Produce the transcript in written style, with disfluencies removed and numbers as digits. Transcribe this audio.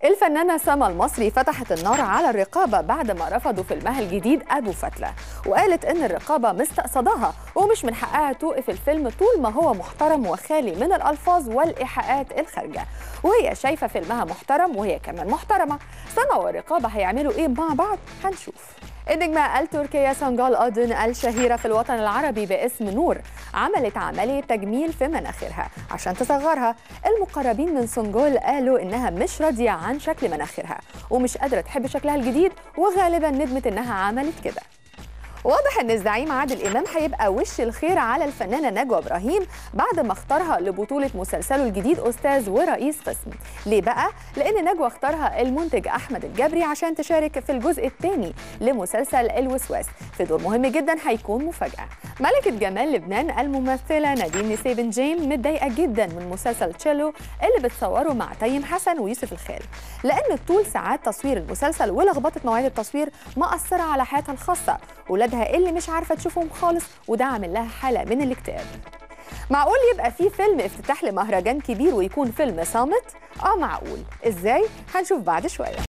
الفنانة سما المصري فتحت النار على الرقابة بعد ما رفضوا فيلمها الجديد أبو فتلة، وقالت إن الرقابة مستقصداها ومش من حقها توقف الفيلم طول ما هو محترم وخالي من الألفاظ والإيحاءات الخارجة، وهي شايفة فيلمها محترم وهي كمان محترمة. سما والرقابة هيعملوا إيه مع بعض؟ هنشوف. النجمة التركية سنجال أدن الشهيرة في الوطن العربي باسم نور عملت عملية تجميل في مناخيرها عشان تصغرها. المقربين من سنجال قالوا إنها مش راضية عن شكل مناخيرها ومش قادرة تحب شكلها الجديد، وغالبا ندمت إنها عملت كده. واضح ان الزعيم عادل امام هيبقى وش الخير على الفنانه نجوى ابراهيم بعد ما اختارها لبطوله مسلسله الجديد استاذ ورئيس قسم. ليه بقى؟ لان نجوى اختارها المنتج احمد الجبري عشان تشارك في الجزء الثاني لمسلسل الوسواس في دور مهم جدا هيكون مفاجاه. ملكه جمال لبنان الممثله نادين نسي بن جيم متضايقه جدا من مسلسل تشيلو اللي بتصوره مع تيم حسن ويوسف الخال، لان طول ساعات تصوير المسلسل ولخبطه مواعيد التصوير مأثره على حياتها الخاصه ولادها اللي مش عارفه تشوفهم خالص، وده عامل لها حاله من الاكتئاب. معقول يبقى في فيلم افتتاح لمهرجان كبير ويكون فيلم صامت؟ معقول. ازاي؟ هنشوف بعد شويه.